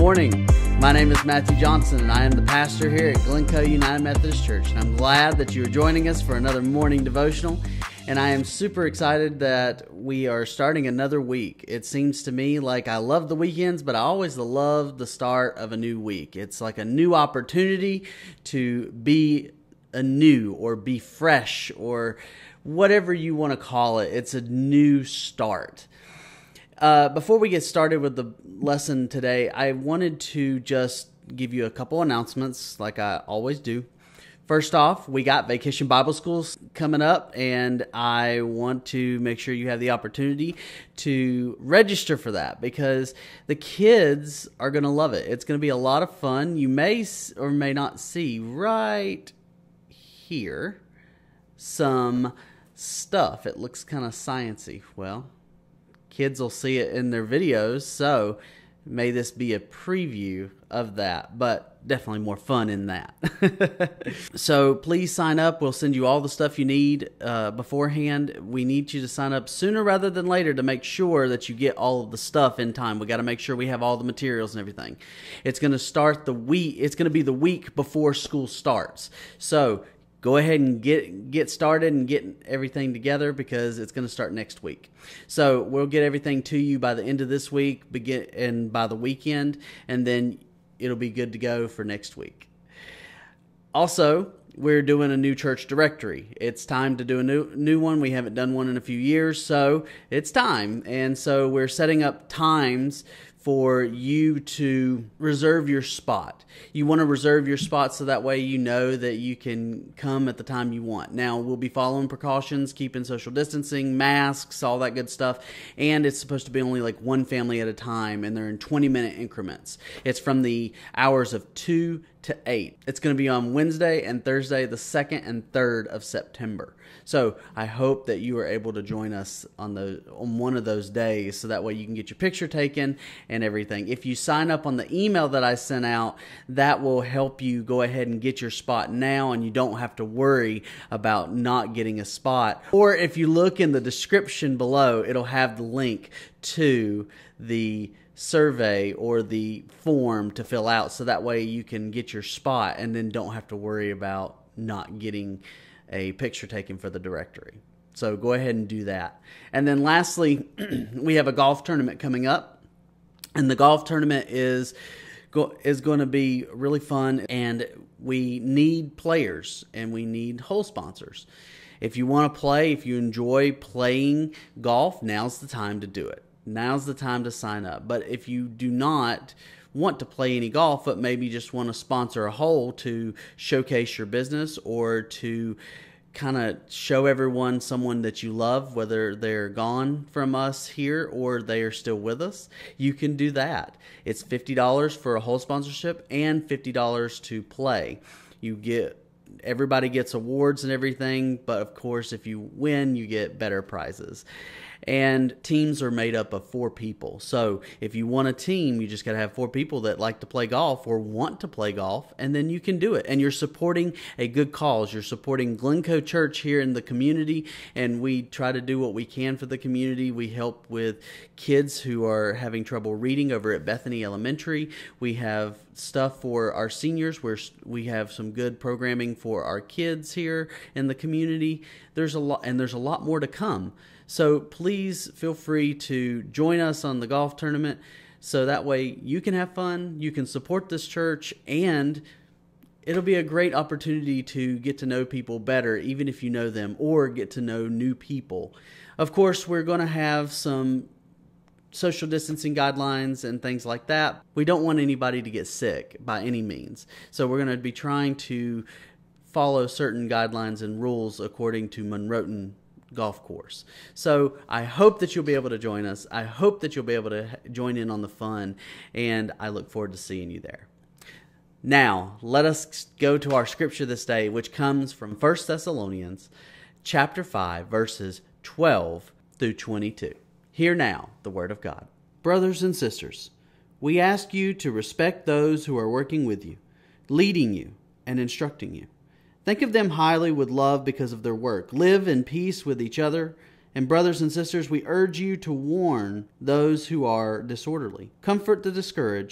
morning. My name is Matthew Johnson, and I am the pastor here at Glencoe United Methodist Church. And I'm glad that you are joining us for another morning devotional. And I am super excited that we are starting another week. It seems to me like I love the weekends, but I always love the start of a new week. It's like a new opportunity to be anew or be fresh or whatever you want to call it. It's a new start. Before we get started with the lesson today, I wanted to just give you a couple announcements like I always do. First off, we got Vacation Bible Schools coming up, and I want to make sure you have the opportunity to register for that because the kids are going to love it. It's going to be a lot of fun. You may or may not see right here some stuff. It looks kind of sciencey. Well, kids will see it in their videos, so may this be a preview of that, but definitely more fun in that. So please sign up. We'll send you all the stuff you need beforehand. We need you to sign up sooner rather than later to make sure that you get all of the stuff in time. We got to make sure we have all the materials and everything. It's going to start the week. It's going to be the week before school starts. So go ahead and get started and get everything together because it's going to start next week. So we'll get everything to you by the end of this week, and by the weekend, and then it'll be good to go for next week. Also, we're doing a new church directory. It's time to do a new one. We haven't done one in a few years, so it's time. And so we're setting up times for you to reserve your spot. You want to reserve your spot so that way you know that you can come at the time you want. Now, we'll be following precautions, keeping social distancing, masks, all that good stuff, and it's supposed to be only like one family at a time, and they're in 20-minute increments. It's from the hours of 2 to 8. It's going to be on Wednesday and Thursday, the 2nd and 3rd of September. So I hope that you are able to join us on one of those days so that way you can get your picture taken and everything. If you sign up on the email that I sent out, that will help you go ahead and get your spot now, and you don't have to worry about not getting a spot. Or if you look in the description below, it'll have the link to the survey or the form to fill out so that way you can get your spot and then don't have to worry about not getting a picture taken for the directory. So go ahead and do that. And then lastly, we have a golf tournament coming up, and the golf tournament is going to be really fun, and we need players and we need hole sponsors. If you want to play, if you enjoy playing golf, now's the time to do it. Now's the time to sign up. But if you do not want to play any golf, but maybe just want to sponsor a hole to showcase your business or to kind of show everyone someone that you love, whether they're gone from us here or they are still with us, you can do that. It's $50 for a hole sponsorship and $50 to play. Everybody gets awards and everything, but of course, if you win, you get better prizes. And teams are made up of 4 people. So if you want a team, you just got to have 4 people that like to play golf or want to play golf, and then you can do it. And you're supporting a good cause. You're supporting Glencoe Church here in the community, and we try to do what we can for the community. We help with kids who are having trouble reading over at Bethany Elementary. We have stuff for our seniors where we have some good programming for our kids here in the community. There's a lot more to come. So please feel free to join us on the golf tournament so that way you can have fun, you can support this church, and it'll be a great opportunity to get to know people better, even if you know them, or get to know new people. Of course, we're going to have some social distancing guidelines and things like that. We don't want anybody to get sick by any means. So we're going to be trying to follow certain guidelines and rules according to Monroe golf course. So I hope that you'll be able to join us. I hope that you'll be able to join in on the fun, and I look forward to seeing you there. Now, let us go to our scripture this day, which comes from 1 Thessalonians chapter 5, verses 12 through 22. Hear now the word of God. Brothers and sisters, we ask you to respect those who are working with you, leading you, and instructing you. Think of them highly with love because of their work. Live in peace with each other. And brothers and sisters, we urge you to warn those who are disorderly. Comfort the discouraged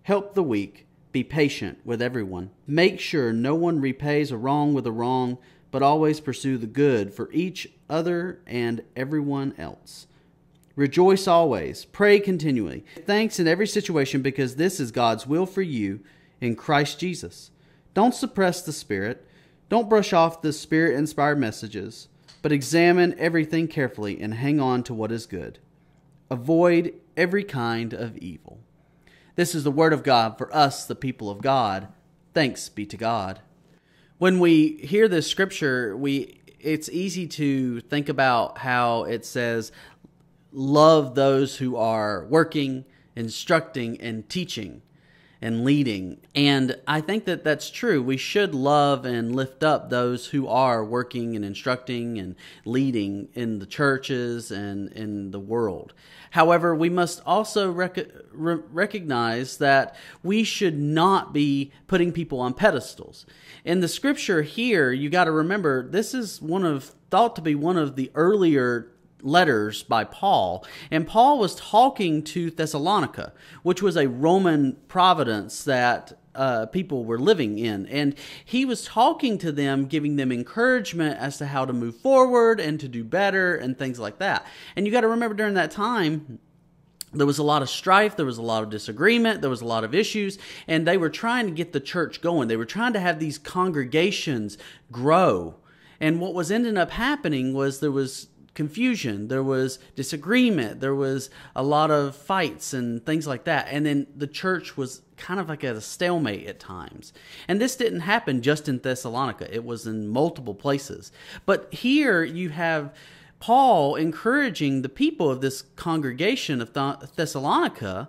Help the weak. Be patient with everyone. Make sure no one repays a wrong with a wrong, but always pursue the good for each other and everyone else. Rejoice always. Pray continually. Give thanks in every situation, because this is God's will for you in Christ Jesus. Don't suppress the Spirit. Don't brush off the Spirit-inspired messages, but examine everything carefully and hang on to what is good. Avoid every kind of evil. This is the word of God for us, the people of God. Thanks be to God. When we hear this scripture, it's easy to think about how it says, love those who are working, instructing, and teaching and leading. And I think that that's true. We should love and lift up those who are working and instructing and leading in the churches and in the world. However, we must also recognize that we should not be putting people on pedestals. In the scripture here, you got to remember, this is thought to be one of the earlier letters by Paul, and Paul was talking to Thessalonica, which was a Roman province that people were living in, and he was talking to them, giving them encouragement as to how to move forward and to do better and things like that. And you got to remember, during that time, there was a lot of strife, there was a lot of disagreement, there was a lot of issues, and they were trying to get the church going. They were trying to have these congregations grow. And what was ending up happening was there was confusion, there was disagreement, there was a lot of fights and things like that. And then the church was kind of like at a stalemate at times. And this didn't happen just in Thessalonica. It was in multiple places. But here you have Paul encouraging the people of this congregation of Thessalonica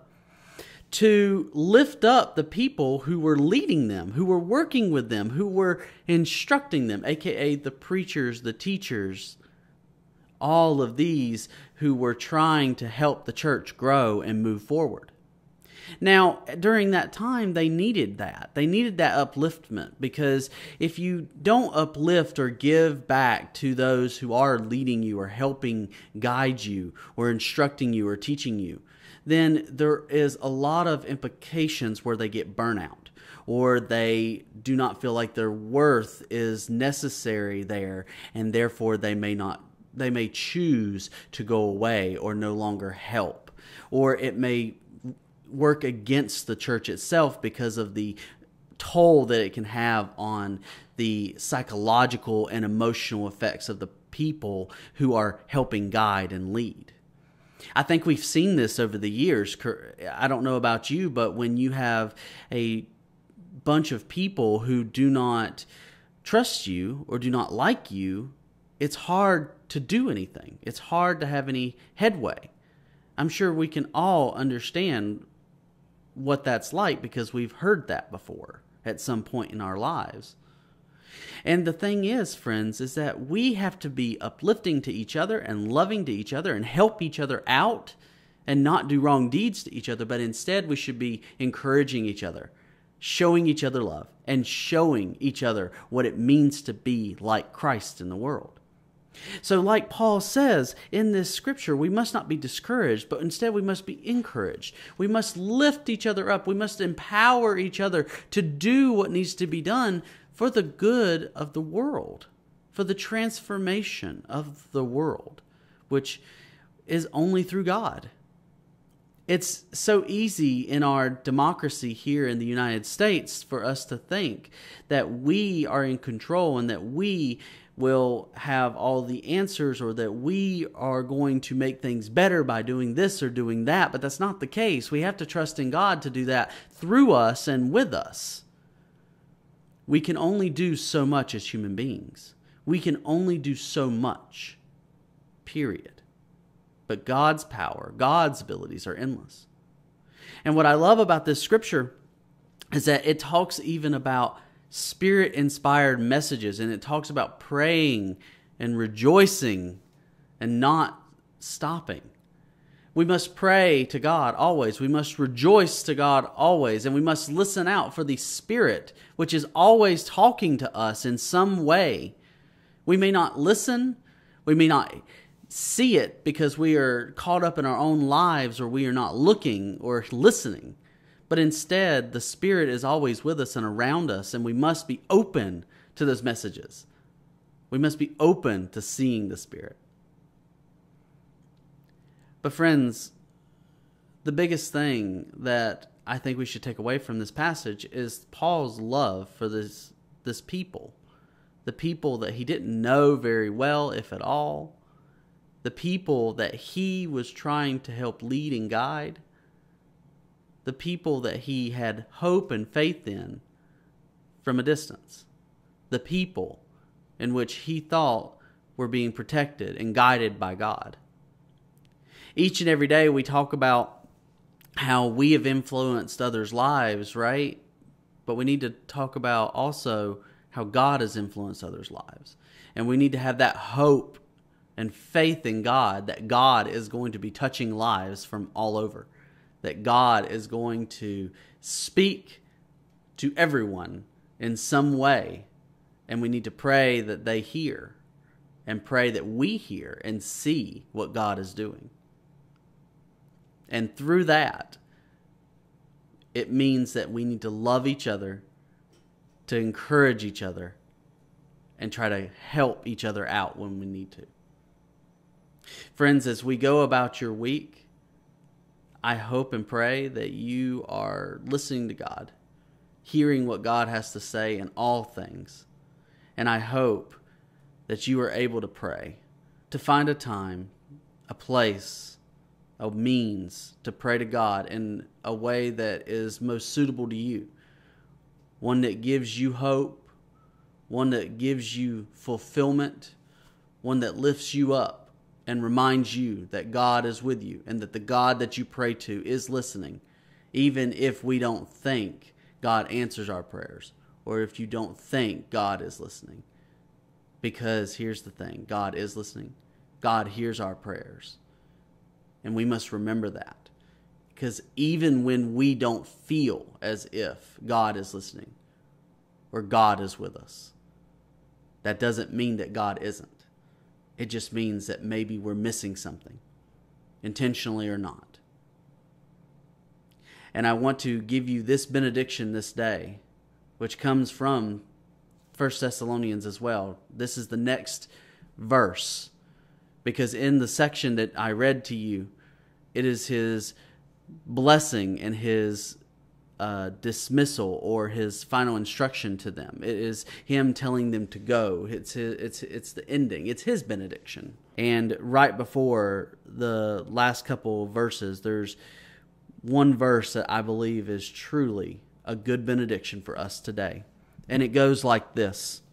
to lift up the people who were leading them, who were working with them, who were instructing them, aka the preachers, the teachers, all of these who were trying to help the church grow and move forward. Now, during that time, they needed that. They needed that upliftment, because if you don't uplift or give back to those who are leading you or helping guide you or instructing you or teaching you, then there is a lot of implications where they get burnout, or they do not feel like their worth is necessary there, and therefore they may choose to go away or no longer help. Or it may work against the church itself because of the toll that it can have on the psychological and emotional effects of the people who are helping guide and lead. I think we've seen this over the years. I don't know about you, but when you have a bunch of people who do not trust you or do not like you, it's hard to do anything. It's hard to have any headway. I'm sure we can all understand what that's like, because we've heard that before at some point in our lives. And the thing is, friends, is that we have to be uplifting to each other and loving to each other and help each other out and not do wrong deeds to each other, but instead we should be encouraging each other, showing each other love, and showing each other what it means to be like Christ in the world. So like Paul says in this scripture, we must not be discouraged, but instead we must be encouraged. We must lift each other up. We must empower each other to do what needs to be done for the good of the world, for the transformation of the world, which is only through God. It's so easy in our democracy here in the United States for us to think that we are in control and that we will have all the answers, or that we are going to make things better by doing this or doing that. But that's not the case. We have to trust in God to do that through us and with us. We can only do so much as human beings. We can only do so much, period. But God's power, God's abilities are endless. And what I love about this scripture is that it talks even about Spirit-inspired messages, and it talks about praying and rejoicing and not stopping. We must pray to God always. We must rejoice to God always, and we must listen out for the Spirit, which is always talking to us in some way. We may not listen, we may not see it because we are caught up in our own lives, or we are not looking or listening. But instead, the Spirit is always with us and around us, and we must be open to those messages. We must be open to seeing the Spirit. But friends, the biggest thing that I think we should take away from this passage is Paul's love for this people. The people that he didn't know very well, if at all. The people that he was trying to help lead and guide. The people that he had hope and faith in from a distance. The people in which he thought were being protected and guided by God. Each and every day we talk about how we have influenced others' lives, right? But we need to talk about also how God has influenced others' lives. And we need to have that hope and faith in God, that God is going to be touching lives from all over. That God is going to speak to everyone in some way. And we need to pray that they hear, and pray that we hear and see what God is doing. And through that, it means that we need to love each other, to encourage each other, and try to help each other out when we need to. Friends, as we go about your week, I hope and pray that you are listening to God, hearing what God has to say in all things. And I hope that you are able to pray, to find a time, a place, a means to pray to God in a way that is most suitable to you. One that gives you hope, one that gives you fulfillment, one that lifts you up and reminds you that God is with you and that the God that you pray to is listening, even if we don't think God answers our prayers or if you don't think God is listening. Because here's the thing, God is listening. God hears our prayers. And we must remember that. Because even when we don't feel as if God is listening or God is with us, that doesn't mean that God isn't. It just means that maybe we're missing something, intentionally or not. And I want to give you this benediction this day, which comes from 1 Thessalonians as well. This is the next verse, because in the section that I read to you, it is his blessing and his dismissal or his final instruction to them. It is him telling them to go. It's the ending. It's his benediction. And right before the last couple of verses, there's one verse that I believe is truly a good benediction for us today. And it goes like this.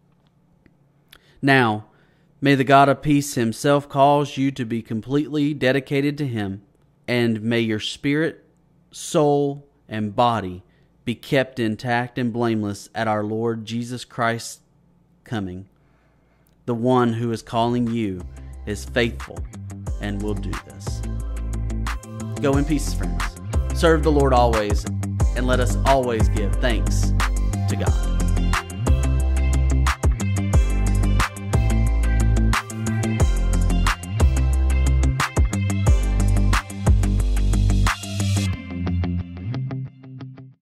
Now, may the God of peace himself cause you to be completely dedicated to him, and may your spirit, soul, and body be kept intact and blameless at our Lord Jesus Christ's coming. The one who is calling you is faithful and will do this. Go in peace, friends. Serve the Lord always, and let us always give thanks to God.